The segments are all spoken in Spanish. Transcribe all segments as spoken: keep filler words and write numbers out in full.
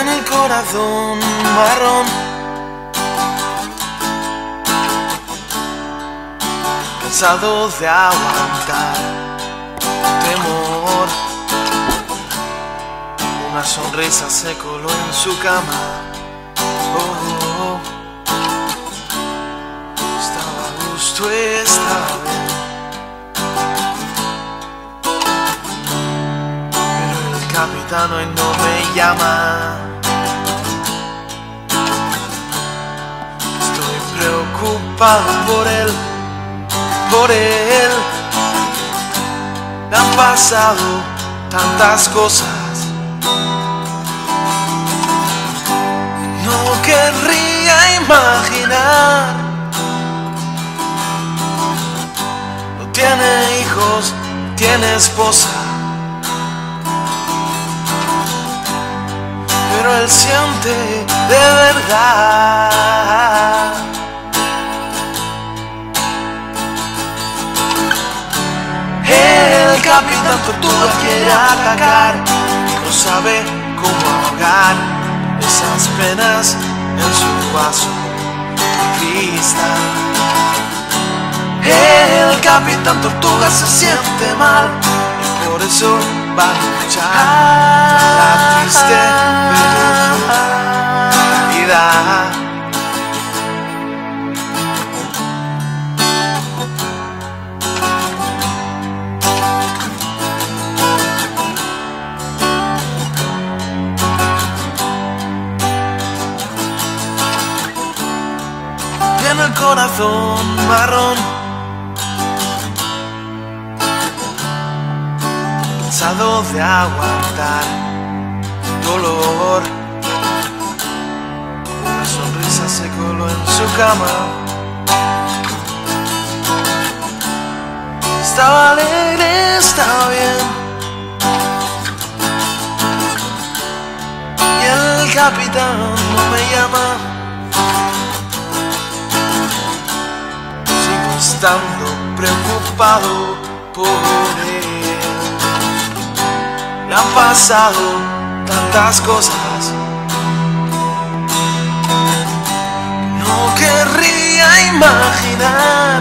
Tiene el corazón marrón, cansado de aguantar temor. Una sonrisa se coló en su cama. Oh, oh, oh. Estaba a gusto, estaba bien, pero el capitán hoy no me llama. Estoy preocupado por él, por él. Me han pasado tantas cosas. No querría imaginar. No tiene hijos, tiene esposa, pero él siente de verdad. El capitán Tortuga quiere atacar, no sabe cómo ahogar esas penas en su vaso de cristal. El capitán Tortuga se siente mal y por eso va a luchar la triste realidad. Tiene el corazón marrón, cansado de aguantar dolor. Una sonrisa se coló en su cama. Estaba alegre, estaba bien, y el capitán no me llama. Estando preocupado por él. Le han pasado tantas cosas. No querría imaginar.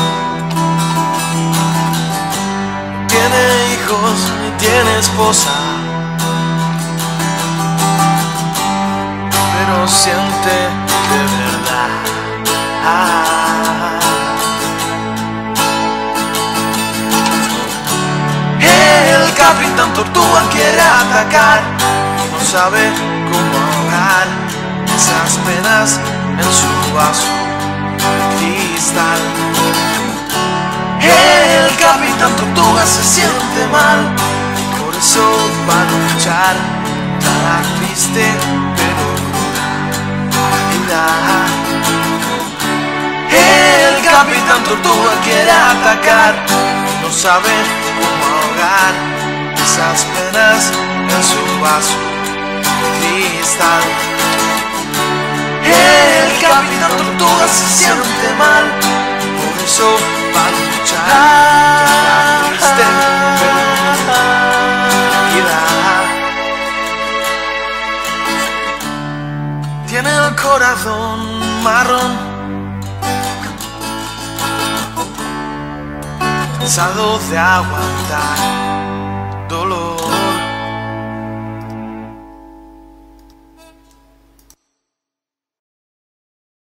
Tiene hijos ni tiene esposa, pero siente de verdad. Ah. El capitán Tortuga quiere atacar, no sabe cómo ahogar esas penas en su vaso de cristal. El capitán Tortuga se siente mal, por eso va a luchar la triste pero cruda realidad. El capitán Tortuga quiere atacar, no sabe cómo ahogar esas penas en su vaso de cristal. El capitán Tortuga se siente mal, por eso va a luchar la triste realidad. Tiene el corazón marrón, cansado de aguantar